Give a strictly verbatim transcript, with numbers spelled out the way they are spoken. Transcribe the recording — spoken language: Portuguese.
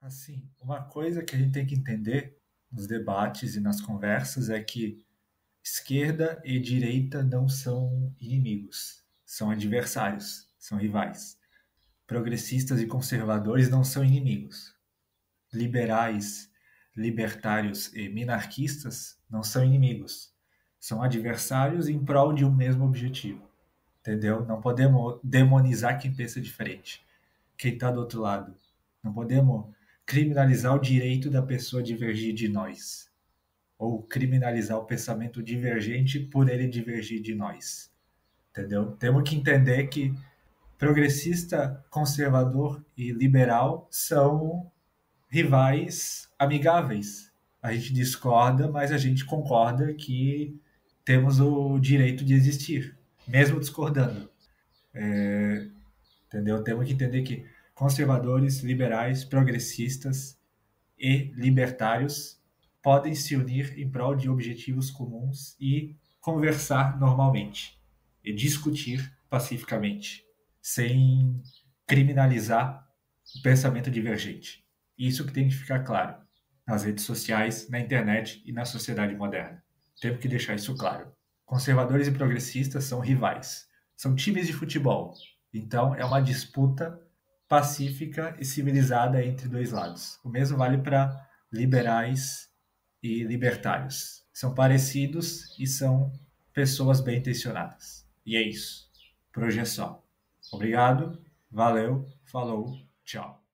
Assim, uma coisa que a gente tem que entender nos debates e nas conversas é que esquerda e direita não são inimigos, são adversários, são rivais. Progressistas e conservadores não são inimigos. Liberais, libertários e minarquistas não são inimigos, são adversários em prol de um mesmo objetivo. Entendeu? Não podemos demonizar quem pensa diferente, quem está do outro lado. Não podemos criminalizar o direito da pessoa divergir de nós, ou criminalizar o pensamento divergente por ele divergir de nós. Entendeu? Temos que entender que progressista, conservador e liberal são rivais amigáveis. A gente discorda, mas a gente concorda que temos o direito de existir, mesmo discordando. Entendeu? Temos que entender que conservadores, liberais, progressistas e libertários podem se unir em prol de objetivos comuns e conversar normalmente e discutir pacificamente, sem criminalizar o pensamento divergente. Isso que tem que ficar claro nas redes sociais, na internet e na sociedade moderna. Temos que deixar isso claro. Conservadores e progressistas são rivais, são times de futebol. Então é uma disputa pacífica e civilizada entre dois lados. O mesmo vale para liberais e libertários. São parecidos e são pessoas bem intencionadas. E é isso. Por hoje é só. Obrigado, valeu, falou, tchau.